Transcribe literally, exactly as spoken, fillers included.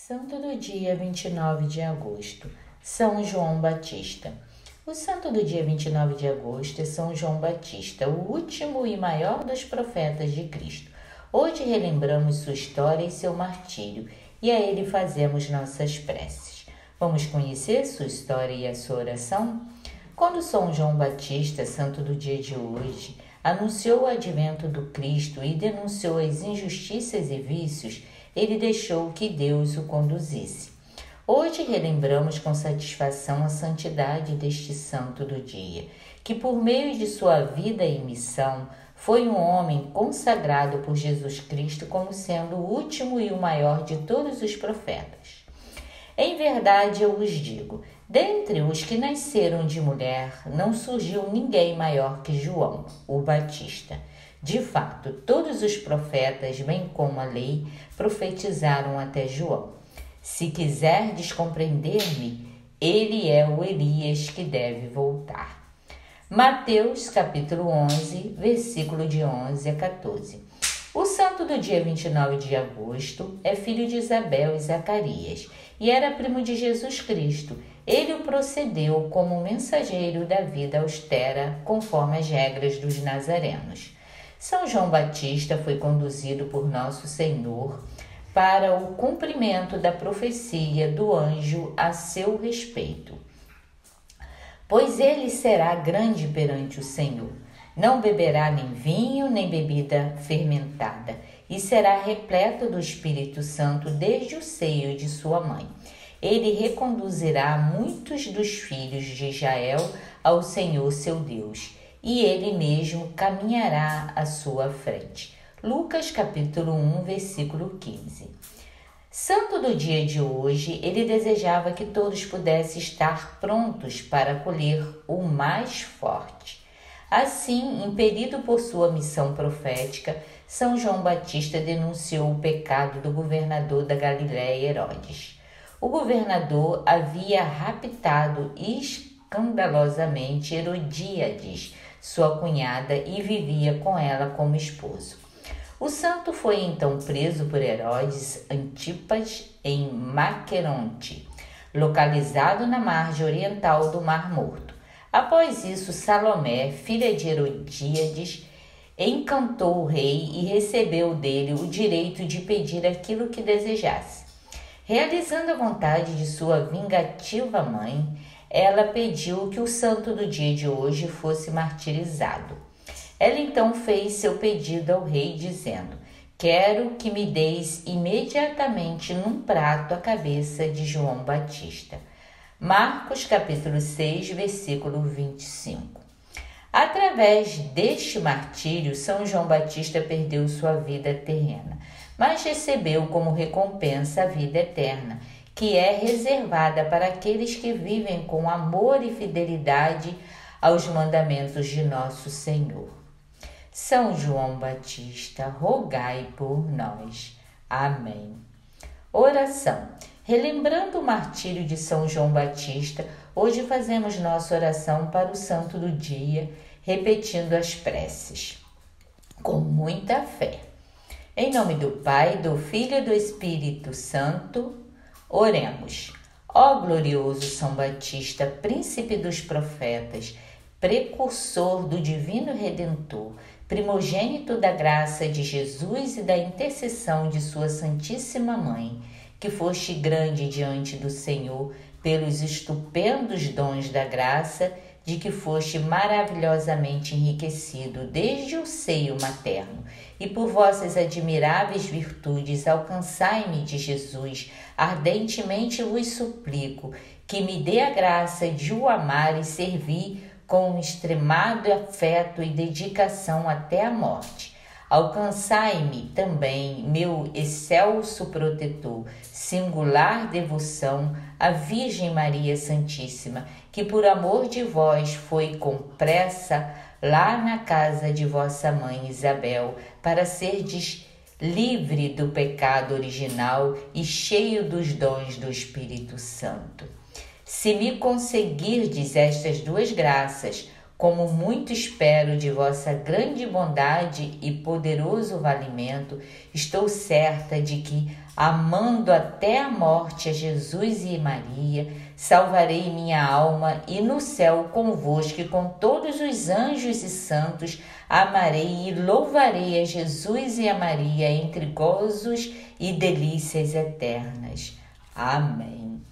Santo do dia vinte e nove de agosto, São João Batista. O santo do dia vinte e nove de agosto é São João Batista, o último e maior dos profetas de Cristo. Hoje relembramos sua história e seu martírio, e a ele fazemos nossas preces. Vamos conhecer sua história e a sua oração? Quando São João Batista, santo do dia de hoje, anunciou o advento do Cristo e denunciou as injustiças e vícios, ele deixou que Deus o conduzisse. Hoje relembramos com satisfação a santidade deste santo do dia, que por meio de sua vida e missão foi um homem consagrado por Jesus Cristo como sendo o último e o maior de todos os profetas. Em verdade eu vos digo, dentre os que nasceram de mulher, não surgiu ninguém maior que João, o Batista. De fato, todos os profetas, bem como a lei, profetizaram até João. Se quiserdes compreender-me, ele é o Elias que deve voltar. Mateus, capítulo onze, versículo de onze a quatorze. O santo do dia vinte e nove de agosto é filho de Isabel e Zacarias, e era primo de Jesus Cristo. Ele o procedeu como mensageiro da vida austera, conforme as regras dos nazarenos. São João Batista foi conduzido por Nosso Senhor para o cumprimento da profecia do anjo a seu respeito. Pois ele será grande perante o Senhor. Não beberá nem vinho, nem bebida fermentada, e será repleto do Espírito Santo desde o seio de sua mãe. Ele reconduzirá muitos dos filhos de Israel ao Senhor seu Deus, e ele mesmo caminhará à sua frente. Lucas capítulo um, versículo quinze. Santo do dia de hoje, ele desejava que todos pudessem estar prontos para acolher o mais forte. Assim, impelido por sua missão profética, São João Batista denunciou o pecado do governador da Galiléia, Herodes. O governador havia raptado escandalosamente Herodíades, sua cunhada, e vivia com ela como esposo. O santo foi então preso por Herodes Antipas em Maqueronte, localizado na margem oriental do Mar Morto. Após isso, Salomé, filha de Herodíades, encantou o rei e recebeu dele o direito de pedir aquilo que desejasse. Realizando a vontade de sua vingativa mãe, ela pediu que o santo do dia de hoje fosse martirizado. Ela então fez seu pedido ao rei, dizendo: quero que me deis imediatamente num prato a cabeça de João Batista. Marcos capítulo seis, versículo vinte e cinco. Através deste martírio, São João Batista perdeu sua vida terrena, mas recebeu como recompensa a vida eterna, que é reservada para aqueles que vivem com amor e fidelidade aos mandamentos de nosso Senhor. São João Batista, rogai por nós. Amém. Oração. Relembrando o martírio de São João Batista, hoje fazemos nossa oração para o santo do dia, repetindo as preces, com muita fé. Em nome do Pai, do Filho e do Espírito Santo, oremos. Ó glorioso São Batista, príncipe dos profetas, precursor do divino Redentor, primogênito da graça de Jesus e da intercessão de sua Santíssima Mãe, que foste grande diante do Senhor pelos estupendos dons da graça, de que foste maravilhosamente enriquecido desde o seio materno, e por vossas admiráveis virtudes alcançai-me de Jesus, ardentemente vos suplico, que me dê a graça de o amar e servir com um extremado afeto e dedicação até a morte. Alcançai-me também, meu excelso protetor, singular devoção à Virgem Maria Santíssima, que por amor de vós foi com pressa lá na casa de vossa mãe Isabel, para serdes livre do pecado original e cheio dos dons do Espírito Santo. Se me conseguirdes estas duas graças, como muito espero de vossa grande bondade e poderoso valimento, estou certa de que amando até a morte a Jesus e Maria, salvarei minha alma e no céu convosco e com todos os anjos e santos amarei e louvarei a Jesus e a Maria entre gozos e delícias eternas. Amém.